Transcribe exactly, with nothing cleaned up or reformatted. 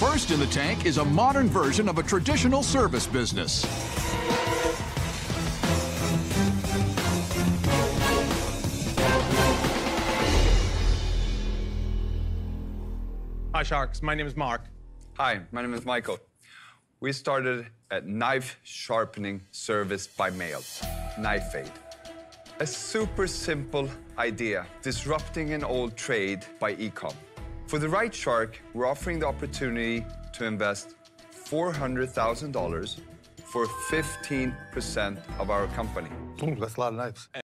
First in the tank is a modern version of a traditional service business. Hi, Sharks. My name is Mark. Hi, my name is Michael. We started a knife sharpening service by mail, Knife Aid. A super simple idea, disrupting an old trade by e-com. For the right shark, we're offering the opportunity to invest four hundred thousand dollars for fifteen percent of our company. Ooh, that's a lot of knives.